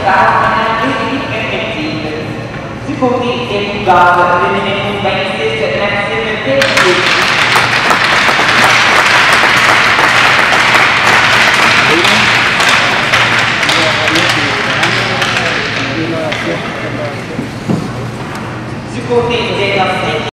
anche effettive. Si può dire che il gas viene in ben stesse grazie si può dire